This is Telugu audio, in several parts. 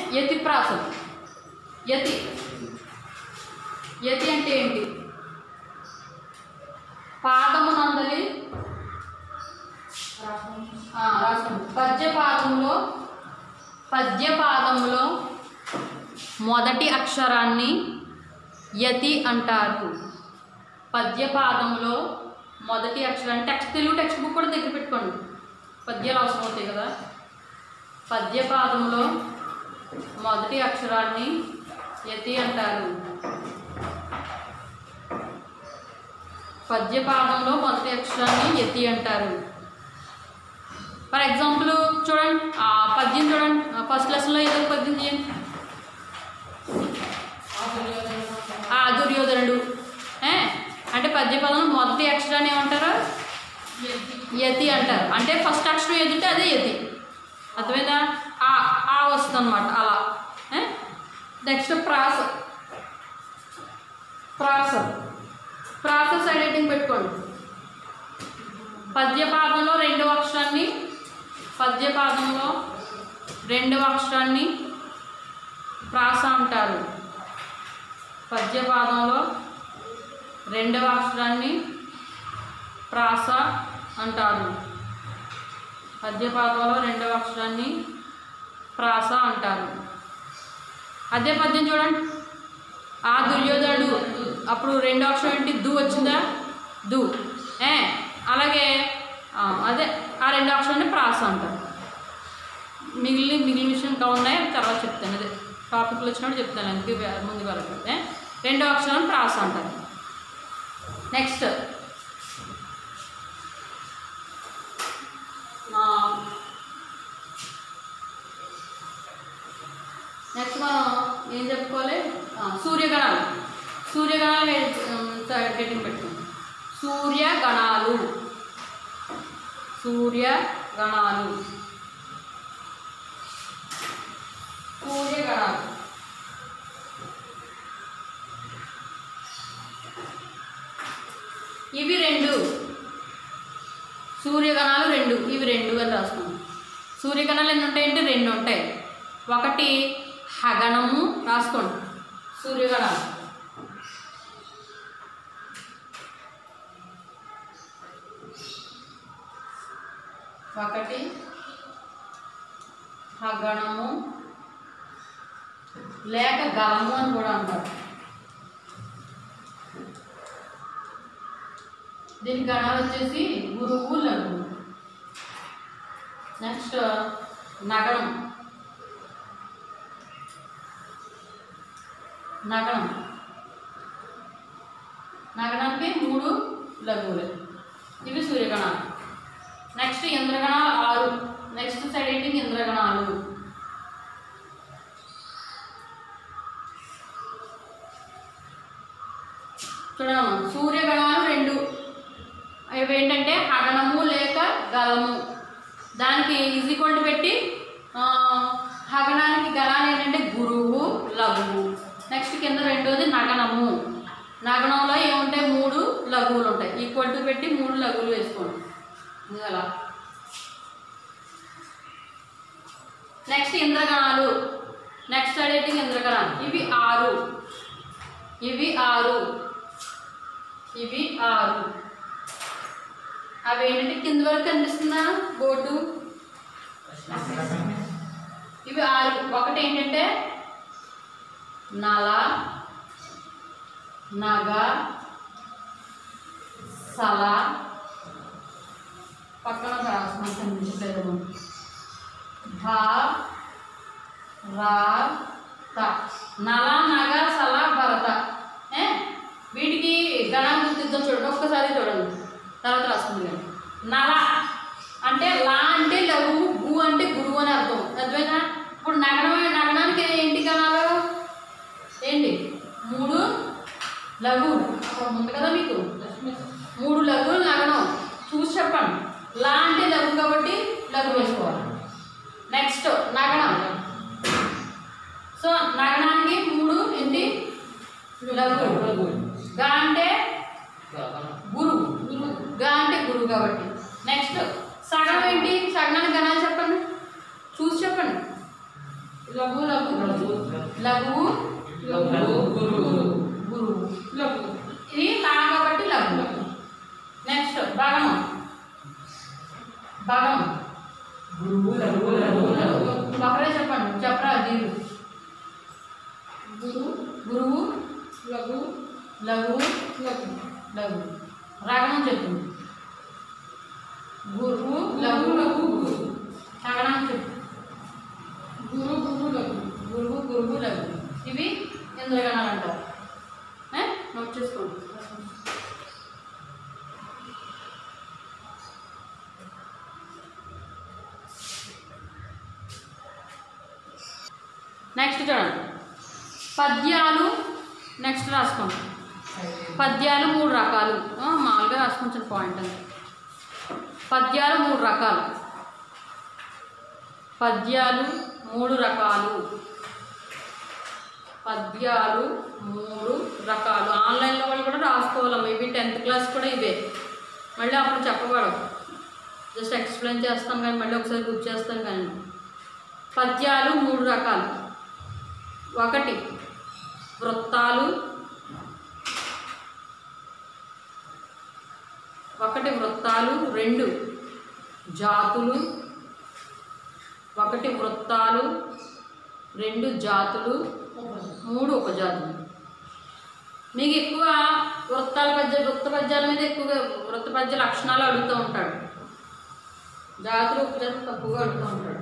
యతి ప్రాసం. యతి యతి అంటే ఏంటి? పాదము నందలి పద్యపాదంలో మొదటి అక్షరాన్ని యతి అంటారు. పద్యపాదంలో మొదటి అక్షరాన్ని తెలుగు టెక్స్ట్ బుక్ కూడా దగ్గర పెట్టుకోండి, పద్యాలు అవసరం అవుతాయి కదా. పద్యపాదంలో మొదటి అక్షరాన్ని యతి అంటారు. పద్యపాదంలో మొదటి అక్షరాన్ని యతి అంటారు. ఫర్ ఎగ్జాంపుల్ చూడండి, పద్యం చూడండి, ఫస్ట్ లెసన్లో ఏదో పద్యం చేయండి. దుర్యోధనుడు అంటే పద్యపదంలో మొదటి అక్షరాన్ని ఏమంటారు? యతి అంటారు. అంటే ఫస్ట్ అక్షరం ఏదంటే అదే యతి. అర్థమైందా? ఆ వస్తుంది అనమాట అలా. నెక్స్ట్ ప్రాస. సైడ్ హెడ్డింగ్ పెట్టుకోండి. పద్యపాదంలో రెండవ అక్షరాన్ని ప్రాస అంటారు. పద్యపాదంలో రెండవ అక్షరాన్ని ప్రాస అంటారు. పద్యపాదంలో రెండవ అక్షరాన్ని ప్రాస అంటారు. అదే పద్యం చూడండి, ఆ దుర్యోధనుడు, అప్పుడు రెండో అక్షరం ఏంటి? దు వచ్చిందా? దు. అలాగే అదే ఆ రెండో అక్షరాన్ని ప్రాస అంటారు. మిగిలిన విషయం ఇంకా ఉన్నాయి, తర్వాత చెప్తాను. అదే టాపిక్లో వచ్చినప్పుడు చెప్తాను, అందుకే ముందు వరకు. రెండో అక్షరాన్ని ప్రాస అంటారు. నెక్స్ట్ మనం ఏం చెప్పుకోవాలి? సూర్యగణాలు హెడ్డింగ్ పెట్టుకోండి. సూర్యగణాలు ఇవి రెండు. సూర్యగణాలు రెండు, ఇవి రెండు అని రాసుకున్నాం. సూర్యగణాలు ఎన్ని ఉంటాయంటే రెండు ఉంటాయి. ఒకటి హగణము, రాసుకోండి. సూర్యగణాలు ఒకటి హగణము లేక గలము అని కూడా అంటారు. దీని గణాలు వచ్చేసి గురువు, లఘువు. నెక్స్ట్ నగరం. నగరానికి 3 లఘువులు, ఇవి సూర్యగణాలు. నెక్స్ట్ ఇంద్రగణాలు 6. నెక్స్ట్ సైడ్ హెడ్డింగ్ ఇంద్రగణాలు. చూడమ్మా, సూర్యగణాలు 2. అవి ఏంటంటే హగణము లేక గలము. దానికి ఈక్వల్ పెట్టి హగణానికి గలాలు ఏంటంటే గురువు, లఘువు. నెక్స్ట్ కింద రెండోది నగనము. నగనంలో ఏముంటాయి? 3 లఘువులు ఉంటాయి. ఈక్వల్ టు పెట్టి 3 లఘువులు వేసుకోండి అలా. నెక్స్ట్ ఇంద్రగణాలు. నెక్స్ట్ అడేటింగ్ ఇంద్రగణాలు. ఇవి 6. అవి ఏంటంటే కింద వరకు కనిపిస్తుందా బోర్డు? ఇవి 6. ఒకటి ఏంటంటే నల, నగ, సల, పక్కన కనిపించలేదు, భా, రా, త. నల, నగ, సల, భరత. వీటికి గణాలు గుర్తిద్దాం. చూడండి, ఒక్కసారి చూడండి, తర్వాత రాస్తుంది. నల అంటే లా అంటే లఘువు, గు అంటే గురువు అని అర్థం. అర్థమైనా? ఇప్పుడు నగనానికి ఏంటి గణాలు? ఏంటి? 3 లఘువులు. అక్కడ ఉంది కదా మీకు 3 లఘువులు నగనం. చూసి చెప్పండి. లా అంటే లఘువు కాబట్టి లఘువు వేసుకోవాలి. నెక్స్ట్ నగనం. సో నగనానికి 3 ఏంటి? లఘువు. గా అంటే గురువు, గా అంటే గురువు కాబట్టి. నెక్స్ట్ సగం ఏంటి? సగనానికి గణాలు చెప్పండి, చూసి చెప్పండి. లఘు లఘు లఘువు గురువు ఇది లా కాబట్టి లఘు. నెక్స్ట్ భాగం ఒకరే చెప్పండి, చెప్పరా దీరు. గురువు లఘువు రాగణం చెప్తుంది. గురువు లఘువు రాగణం చెప్పు. గురువు లఘు ఇవి ఇంద్రగణాలు అంటారు. నోట్ చేసుకోండి. నెక్స్ట్ చూడండి పద్యాలు. నెక్స్ట్ రాసుకోండి. పద్యాలు 3 రకాలు. మామూలుగా రాసుకుంటున్న పాయింట్ అంతే. పద్యాలు 3 రకాలు. పద్యాలు 3 రకాలు. పద్యాలు 3 రకాలు. ఆన్లైన్లో వాళ్ళు కూడా రాసుకోవాలమ్మా. ఇవి 10th క్లాస్ కూడా ఇవే. మళ్ళీ అప్పుడు చెప్పబడవు. జస్ట్ ఎక్స్ప్లెయిన్ చేస్తాం కానీ మళ్ళీ ఒకసారి గుర్తు చేస్తాం కానీ. పద్యాలు 3 రకాలు. 1 వృత్తాలు. 2 జాతులు. 1 వృత్తాలు, 2 జాతులు, 3 ఉపజాతులు. మీకు ఎక్కువ వృత్త పద్యాల మీద ఎక్కువగా వృత్త పద్య లక్షణాలు అడుగుతూ ఉంటాడు. జాతులు ఉపజాతులు తక్కువగా అడుగుతూ ఉంటాడు.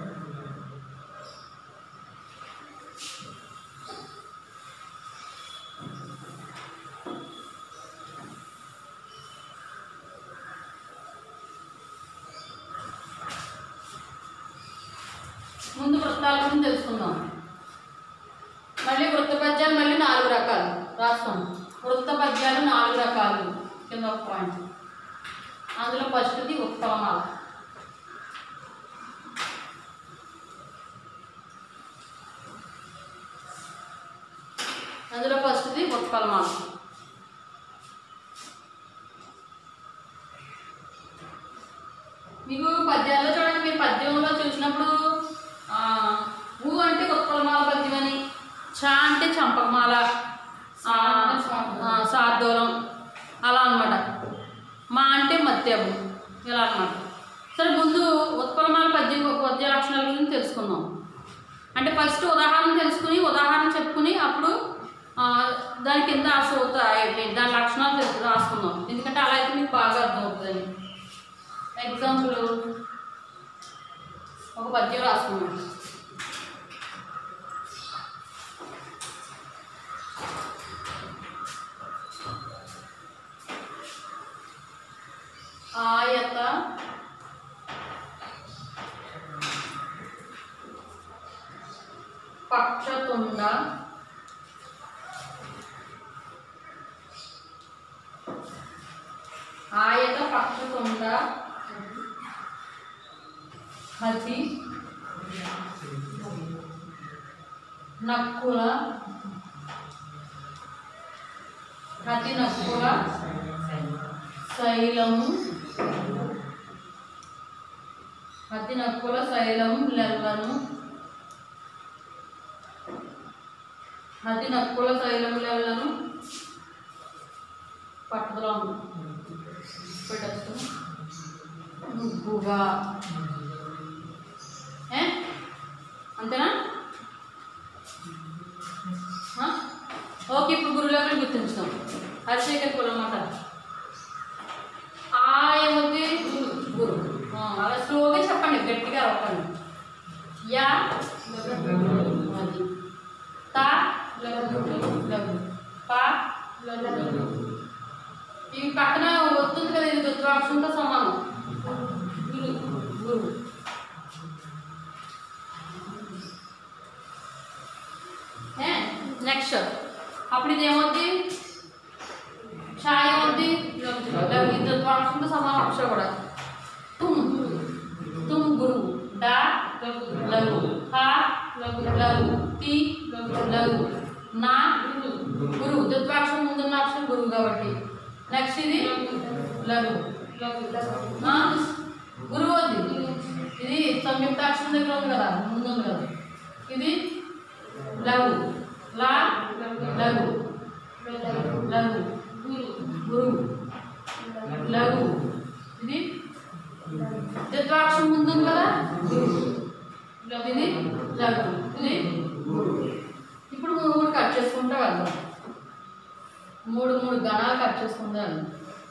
ముందు వృత్తాల గురించి తెలుసుకుందాం. మళ్ళీ వృత్త పద్యాలు మళ్ళీ 4 రకాలు రాస్తాం. వృత్త పద్యాలు 4 రకాలు. కింద ఒక పాయింట్. అందులో ఫస్ట్ది ఉత్పలమాల. మీకు పద్యాల్లో చూడండి, మీరు పద్యంలో చూసినప్పుడు ఊ అంటే ఉత్పలమాల పద్యం అని, చ అంటే చంపకమాల, శార్దూలం అలా అనమాట. మా అంటే మత్యము ఇలా అనమాట. సరే, ముందు ఉత్పలమాల పద్య లక్షణాల గురించి తెలుసుకుందాం. అంటే ఫస్ట్ ఉదాహరణ తెలుసుకుని ఉదాహరణ చెప్పుకుని అప్పుడు దాని కింద దాని లక్షణాలు రాసుకుందాం. ఎందుకంటే అలా అయితే మీకు బాగా అర్థమవుతుందని. ఎగ్జాంపుల్ ఒక పద్యం రాసుకున్నాం. ఆయత పక్షతుండ ఆయత పక్షతుండ హతి నక్కుల శైలము హతి నక్కుల శైలము లెల్లను హతి నక్కుల శైలము లెల్లను పట్టుదల పెట్టచ్చు నువ్వుగా. అంతేనా? ఓకే, ఇప్పుడు గురువులను గుర్తించుతాం. హరిశేఖర్ కులం అన్నమాట. ఏమవుతుంది? గురు. అలా స్లోగా చెప్పండి, గట్టిగా అవ్వకండి. యా అది తా లఘు పా లఘు. ఇవి పక్కన వస్తుంది కదా, ఇది దుత్వాక్షంతో సమానం. గురు గురు. నెక్స్ట్ అప్పుడు ఇది ఏమవుతుంది? ఛాయ ఏమవుతుంది? ఇది దుత్వాక్షంతో సమానం. అక్షరం కూడా తుమ్ తుమ్ గురువు. డా లఘు హా లఘు తి లఘు నా గురువు. దుత్వాక్షరం ముందున్న అక్షరం గురువు కాబట్టి. నెక్స్ట్ ఇది లఘు గురువు ఉంది. ఇది సంయుక్తాక్షరం దగ్గర ఉంది కదా, ముందు ఉంది కదా. ఇది లఘు లఘు లఘు గురువు లఘు ఇది ద్విత్వాక్షరం ముందు ఉంది కదా ఇది లఘు ఇది ఇప్పుడు మూడు కట్ చేసుకుంటూ వెళ్దాం మూడు గణాలు కట్ చేసుకుంటూ వెళ్దాం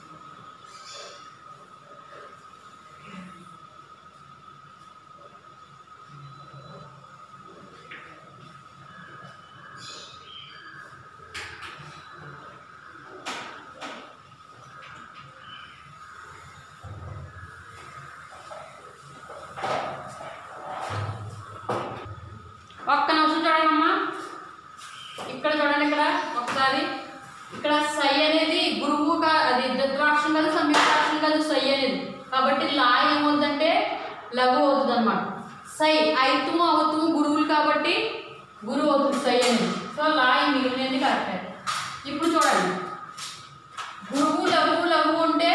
ఒక్క నిమిషం చూడండి అమ్మా ఇక్కడ చూడండి ఇక్కడ ఒకసారి ఇక్కడ సై అనేది గురువు అది ద్విత్వాక్షరం కాదు సంయుక్తాక్షరం కాదు సై అనేది కాబట్టి లా ఏమవుతుందంటే లఘు అవుతుంది అనమాట సై ఐతుము అవుతుము గురువులు కాబట్టి గురువు అవుతుంది సై అనేది సో లా మిగిలినది కరెక్ట్ ఇప్పుడు చూడండి గురువు లఘు అంటే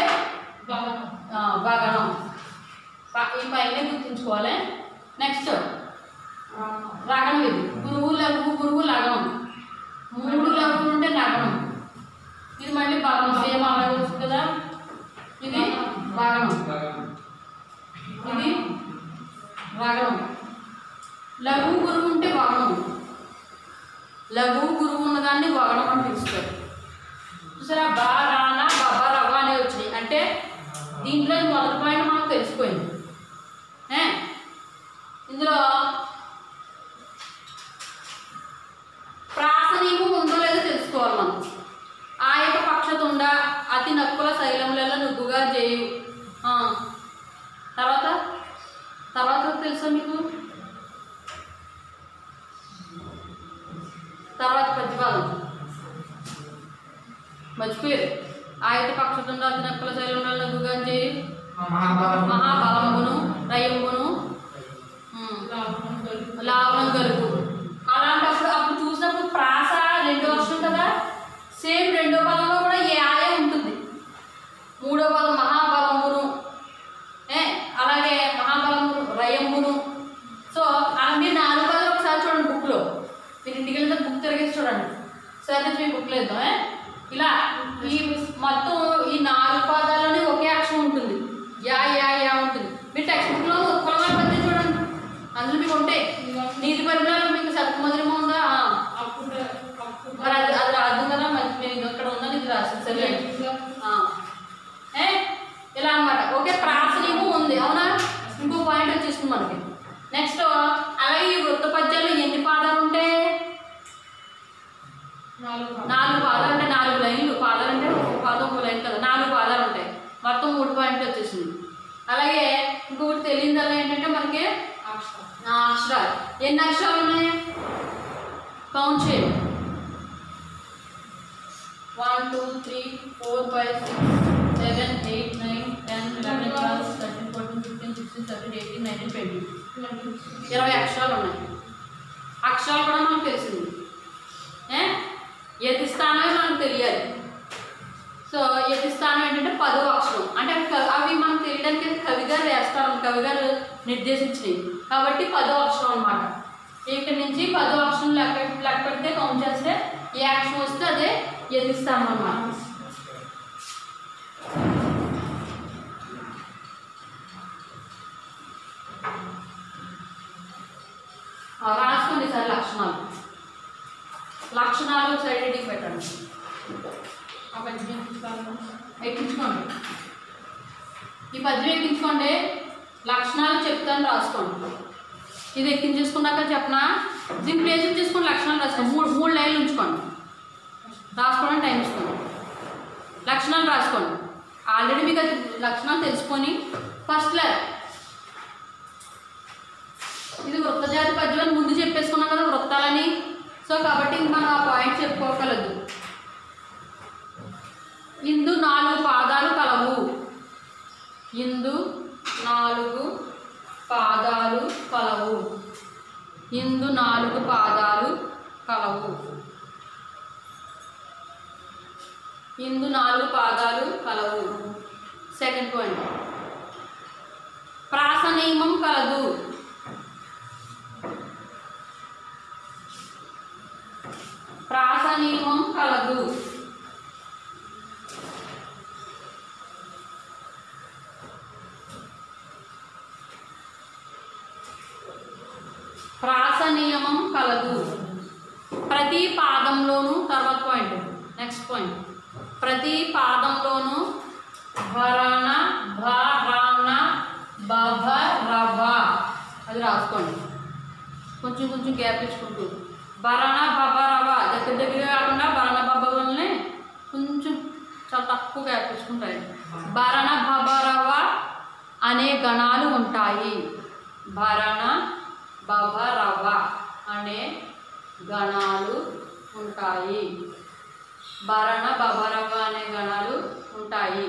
భగనం ఈ పైన గుర్తుంచుకోవాలి నెక్స్ట్ రాగణం ఇది గురువు లగనం మూడు లఘువులు ఉంటే నగనం ఇది మళ్ళీ భాగం సేమ్ అలాగే వస్తుంది కదా ఇది భాగనం ఇది రాగనం లఘు గురువు ఉంటే వాగనం లఘు గురువు ఉన్నదాన్ని వాగనం అని పిలుస్తారు చూసారా బా రానా బాబా రవ అనేవి వచ్చినాయి అంటే దీంట్లో మొదటి పాయింట్ మనకు తెలిసిపోయింది ఇందులో ప్రాసనీయము ఉందో లేదో తెలుసుకోవాలి మనం ఆయక పక్షతుండ అతి నక్కుల శైలములలో నుగ్గుగా చేయు తర్వాత తెలుసా మీకు తర్వాత ప్రతిపాదన మర్చిపోయారు ఆయక పక్షతుండ అతి నక్కుల శైలములలో నుగ్గుగా చేయు మహాబలమును రయమును లాభం కలుగు అలాంటప్పుడు అప్పుడు చూసినప్పుడు ప్రాస రెండో అక్షరం కదా సేమ్ రెండో పదంలో కూడా ఏ ఆయా ఉంటుంది మూడో పదం మహాబలమును అలాగే మహాబలమును రయమును సో అలా మీరు 4 పదాలు ఒకసారి చూడండి బుక్లో మీరు ఇంటికి వెళ్తే బుక్ తిరిగేసి చూడండి సరే మీ బుక్లో వేద్దాం ఇలా ఈ మొత్తం ఈ 4 పదాల్లోనే ఒకే అక్షరం ఉంటుంది యా ఉంటుంది మీరు టెక్స్ట్ బుక్లో ఉత్పలమైన పద్ధతి చూడండి అందులో మీకు ఉంటాయి నీతి పరిమాణం మీకు సత్మధురమ ఉందా మరి అది రాదు కదా మరి నేను ఇక్కడ ఉందని ఇది రాసింది సరే ఇలా అనమాట ఓకే ప్రాసనీయము ఉంది అవునా ఇంకో పాయింట్ వచ్చేసింది మనకి నెక్స్ట్ అలాగే ఈ వృత్త పద్యాలు ఎన్ని పాదాలు ఉంటాయి 4 పాదాలు అంటే 4 లైన్లు పాదాలు అంటే ఒక పాదం ఒక లైన్ కదా 4 పాదాలు ఉంటాయి మొత్తం 3 పాయింట్లు వచ్చేసింది అలాగే ఇంకొకటి తెలియదల్లా ఏంటంటే మనకి అక్షరాలు ఎన్ని అక్షరాలు ఉన్నాయి కౌంట్ చేయండి 1 2 3 4 5 6 7 8 9 10 11 12 13 14 15 16 17 18 19 20 20 అక్షరాలు ఉన్నాయి అక్షరాలు కూడా మనకు తెలిసింది యతి స్థానమే మనకు తెలియాలి సో యతి స్థానం ఏంటంటే 10వ అక్షరం అంటే అవి మనకు తెలియడానికి కవిగారు వేస్తారు కవిగారు నిర్దేశించినవి కాబట్టి 10వ అక్షరం అనమాట ఇక్కడ నుంచి 10వ అక్షరం లెక్క పెడితే కౌంట్ చేస్తే ఏ అక్షరం వస్తే అదే యతి స్థానం అన్నమాట రాసుకోండి సార్ లక్షణాలు సైడ్ హెడ్డింగ్ పెట్టండి ఎక్కించుకోండి ఈ పద్యం ఎక్కించుకోండి లక్షణాలు చెప్తాను రాసుకోండి ఇది ఎక్కించేసుకున్నాక చెప్పనా దీని ప్లేస్ తీసుకొని లక్షణాలు రాసుకోండి 3 లైన్లు ఉంచుకోండి రాసుకోవడానికి టైం ఇసుకోండి లక్షణాలు రాసుకోండి ఆల్రెడీ మీకు అది లక్షణాలు తెలుసుకొని ఫస్ట్ లైన్ ఇది వృత్తజాతి పద్యం అని ముందు చెప్పేసుకున్నాం కదా వృత్తాలని సో కాబట్టి ఇంక మనం ఆ పాయింట్ చెప్పుకోగలదు ఇందు 4 పాదాలు కలవు ఇందు 4 పాదాలు కలవు ఇందు 4 పాదాలు కలవు ఇందు 4 పాదాలు కలవు సెకండ్ పాయింట్ ప్రాస నియమం కలదు ప్రాస నియమం కలదు. ప్రాస నియమం కలదు. ప్రతి పాదంలోనూ, తర్వాత పాయింట్, నెక్స్ట్ పాయింట్, ప్రతి పాదంలోనూ భరణ భరణ బభ రభ, అది రాసుకోండి కొంచెం కొంచెం గ్యాప్ ఇచ్చుకుంటూ. భరణ బభ రభ దగ్గర దగ్గర కాకుండా భరణ బభల్ని కొంచెం చాలా తక్కువ గ్యాప్ ఇచ్చుకుంటాయి. భరణ బభ రభ అనే గణాలు ఉంటాయి. భరణ బభ రభ అనే గణాలు ఉంటాయి. భరణ బభ రభ అనే గణాలు ఉంటాయి.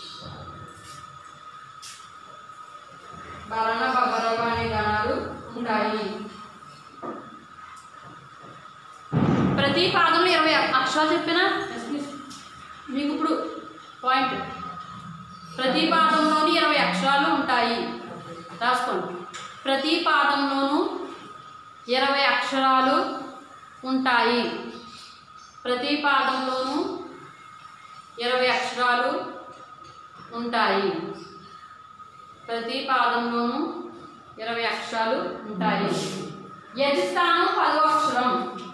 భరణ బభ రభ అనే గణాలు ఉంటాయి. ప్రతి పాదంలో 20 అక్షరాలు చెప్పినా మీకు ఇప్పుడు పాయింట్. ప్రతి పాదంలోని 20 అక్షరాలు ఉంటాయి. రాసుకోండి. ప్రతి పాదంలోనూ 20 అక్షరాలు ఉంటాయి. ప్రతి పాదంలోనూ 20 అక్షరాలు ఉంటాయి. ప్రతి పాదంలోనూ 20 అక్షరాలు ఉంటాయి. యతి స్థానం 10వ అక్షరం.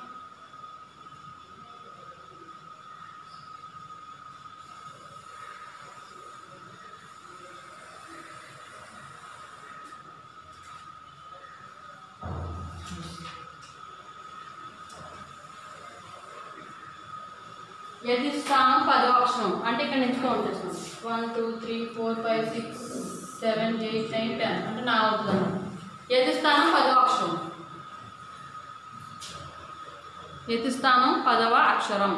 యతి స్థానం 10వ అక్షరం అంటే ఇక్కడ నుంచి కౌంట్ చేస్తాం. 1 2 3 4 5 6 7 8 9 10 అంటే నా అవుతుంది. యతి స్థానం 10వ అక్షరం. యతి స్థానం 10వ అక్షరం.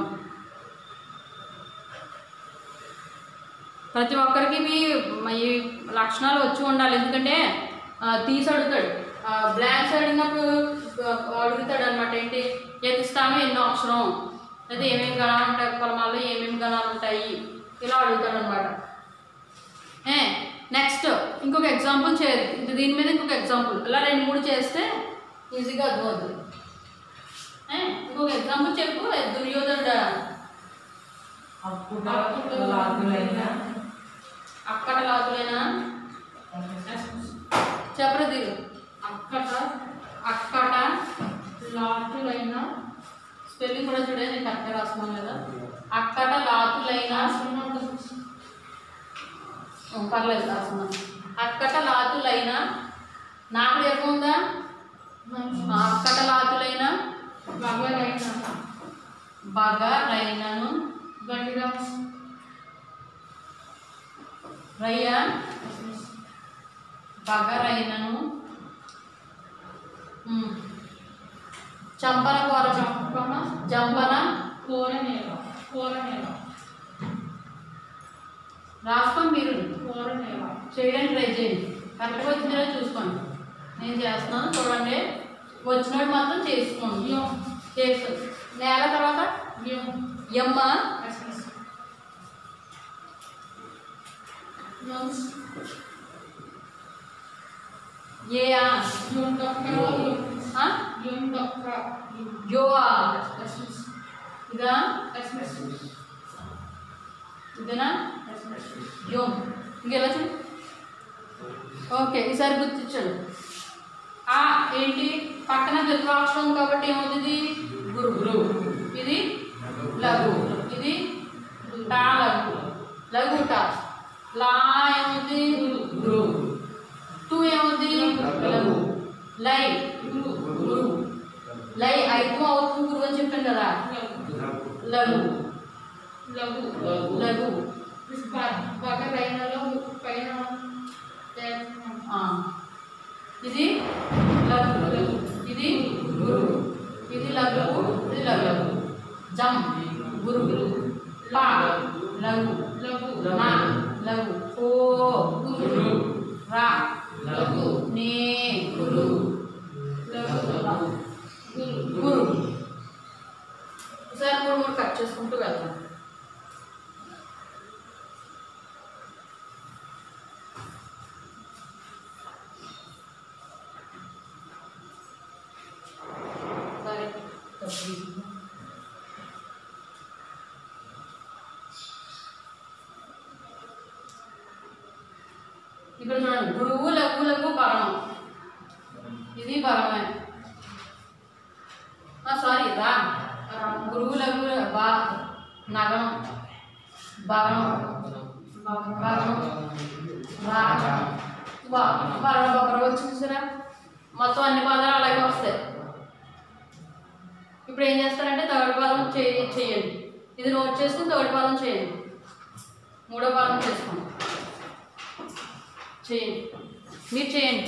ప్రతి ఒక్కరికి ఈ లక్షణాలు వచ్చి ఉండాలి. ఎందుకంటే తీసి అడుగుతాడు, బ్లాంక్స్ అడిగినప్పుడు అడుగుతాడు అనమాట. ఏంటి యతి స్థానం ఎన్నో అక్షరం, లేదా ఏమేమి గణాలు ఉంటాయి, పరమాల్లో ఏమేమి గణాలు ఉంటాయి, ఇలా అడుగుతాడు అనమాట. నెక్స్ట్ ఇంకొక ఎగ్జాంపుల్ దీని మీద ఇంకొక ఎగ్జాంపుల్ ఇలా 2 3 చేస్తే ఈజీగా అర్థమవుతుంది. ఇంకొక ఎగ్జాంపుల్ చెప్పు. దుర్యోధనుడు అక్కట లాతులైనా చెప్పరు దిగు. అక్కట లాతులైనా స్పెల్లింగ్ కూడా చూడే, నేను కరెక్ట్గా రాసుకున్నాను లేదా. అక్కట లాతులైనా పర్లేదు రాసుకున్నాను. అక్కట లాతులైనా నాకు ఏముందా. అక్కట లాతులైనా బగరైనను రయ్య బగరైనను చంపన కూర జంపన రాసుకోండి. మీరు చేయడానికి ట్రై చేయండి. కరెక్ట్గా వచ్చిందో చూసుకోండి. నేను చేస్తున్నాను చూడండి. వచ్చినట్టు మాత్రం చేసుకోండి. చేస్తాను. నేల తర్వాత యమ్మ ఏయా యోవా ఇదా ఇదేనా యోమ్ ఇంకెలా చూడు. ఓకే ఈసారి గుర్తించండి. ఆ ఏంటి పక్కన ద్విత్వాక్షరం కాబట్టి ఏమవుతుంది గురు గురు. ఇది లఘు, ఇది టా లఘు లఘు టా. లా ఏమవుతుంది గురు. టూ ఏమవుతుంది లఘు. లై గురు. లై ఐదు అవుతుంది గురువు అని చెప్పాను కదా. లఘు లఘు లఘు ఇది లఘు, ఇది గురు, ఇది లఘు, ఇది లఘు. జం గురు, పా లఘు, నా లఘు, ఓ గురు, రా లఘు, నే గురు, గురు. ఒకసారి 3 3 కట్ చేసుకుంటూ వెళ్తాం. సరే ఇక్కడ చూడండి గురువు లఘు లఘు భరణం, ఇది భరమే, సారీ రా, గురువు లఘు బా నగరం భరణం భరణం రా భరణ బొక్కర వచ్చి చూసారా, మొత్తం అన్ని పదాలు అలాగే వస్తాయి. ఇప్పుడు ఏం చేస్తారంటే థర్డ్ పదం చేయండి, ఇది నోట్ చేసుకుని థర్డ్ పదం చేయండి, మూడో పదం చేసుకోండి, చేయండి, మీరు చేయండి.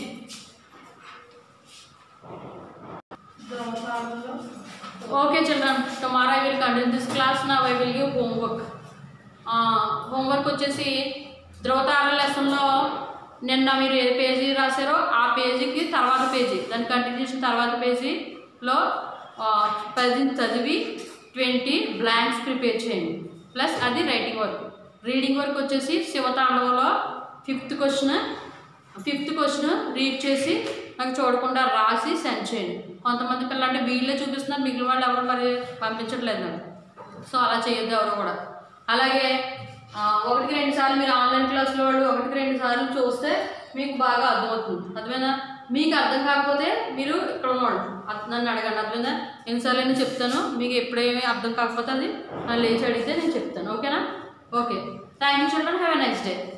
Okay children, tomorrow I will continue this class. Now I will give homework. Homework వచ్చేసి ధ్రువతార లెసన్లో నిన్న మీరు ఏ పేజీ రాశారో ఆ పేజీకి తర్వాత పేజీ, దాని కంటిన్యూషన్ తర్వాత పేజీలో 10 చదివి 20 బ్లాంక్స్ ప్రిపేర్ చేయండి, ప్లస్ అది రైటింగ్ వర్క్. రీడింగ్ వర్క్ వచ్చేసి శివతాండవలో 5th క్వశ్చన్ రీడ్ చేసి నాకు చూడకుండా రాసి సెండ్ చేయండి. కొంతమంది పిల్లలు అంటే వీళ్ళే చూపిస్తున్నారు, మిగిలిన వాళ్ళు ఎవరు మరి పంపించట్లేదు నాకు, సో అలా చేయొద్దు ఎవరు కూడా. అలాగే 1-2 సార్లు మీరు ఆన్లైన్ క్లాసులో వాళ్ళు 1-2 సార్లు చూస్తే మీకు బాగా అర్థమవుతుంది. అర్థమైనా? మీకు అర్థం కాకపోతే మీరు ఇక్కడ ఉన్నాడు నన్ను అడగండి, అర్థమైనా? ఎన్నిసార్లు అయినా చెప్తాను, మీకు ఎప్పుడేమీ అర్థం కాకపోతే అది నన్ను లేచి అడిగితే నేను చెప్తాను. ఓకేనా? Okay, thank you children, have a nice day.